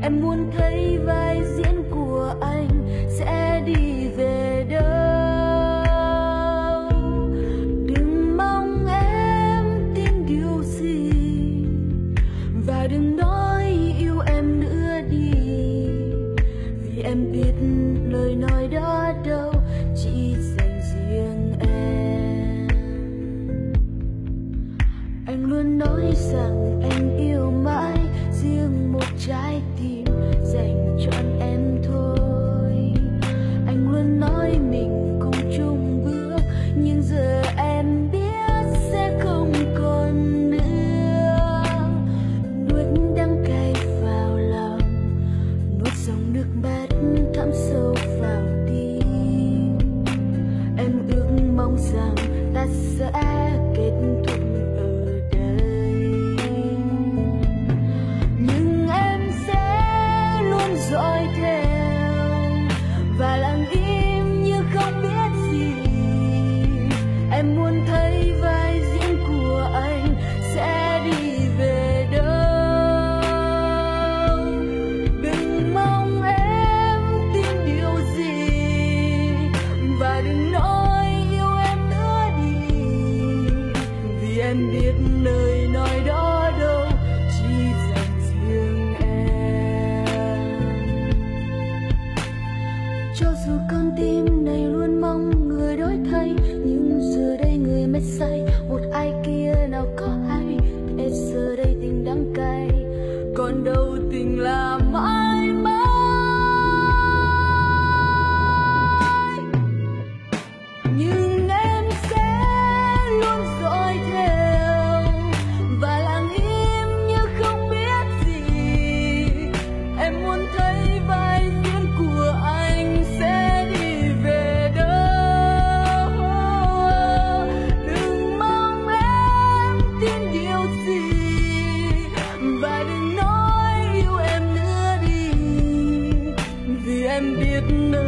Em muốn thấy vai diễn của anh sẽ đi về đâu. Đừng mong em tin điều gì, và đừng nói yêu em nữa đi, vì em biết lời nói đó đâu chỉ dành riêng em. Anh luôn nói rằng anh yêu mãi riêng một trái tim dành trọn em thôi. Anh luôn nói mình cùng chung bước, nhưng giờ em biết sẽ không còn nữa. Nuốt đắng cay vào lòng, nuốt dòng nước mắt thấm sâu vào tim. Em ước mong rằng ta sẽ kết thúc ở đây, nhưng em sẽ luôn dõi theo và lặng im như không biết gì. Em muốn thấy vai diễn của anh sẽ đi về đâu. Đừng mong em tin điều gì, và đừng nói yêu em nữa đi, vì em biết lời nói đó đâu chỉ dành riêng em. Cho dù con tim này luôn mong người đổi thay, nhưng giờ đây người mệt say một ai kia nào có hay. Thế giờ đây tình đắng cay, còn đâu tình là mãi mãi. Nhưng em sẽ luôn dõi theo và lặng im như không biết gì. Em muốn thấy vai diễn của anh sẽ đi về đâu. Đừng mong em tin điều gì, và đừng nói yêu em nữa đi, vì em biết nơi